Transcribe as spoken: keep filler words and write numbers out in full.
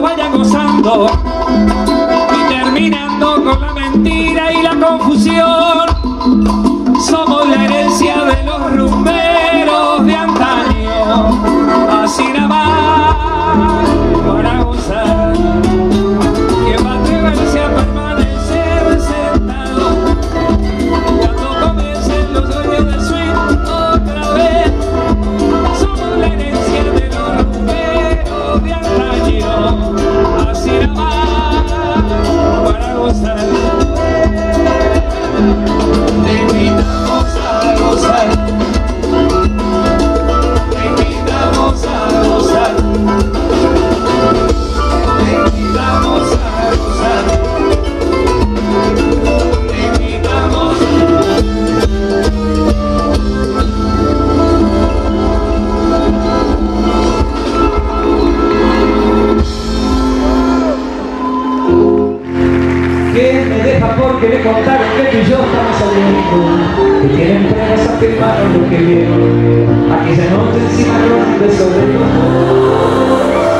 vayan gozando y terminando con la mentira y la confusión. Somos la herencia de los rumberos de antaño, así nada más para gozar. ¿Quién va a atreverse a permanecer sentado cuando comiencen los dueños del swing otra vez? Somos la herencia de los rumberos de antaño, así nada más para gozar. Te invitamos a gozar, te invitamos a gozar, te invitamos a gozar, te invitamos. ¿Quién me deja porque le contaron que tú y yo estamos saliendo? Que tienen pruebas afirmaron lo que vieron. Aquella noche encima de los besos de tu amor.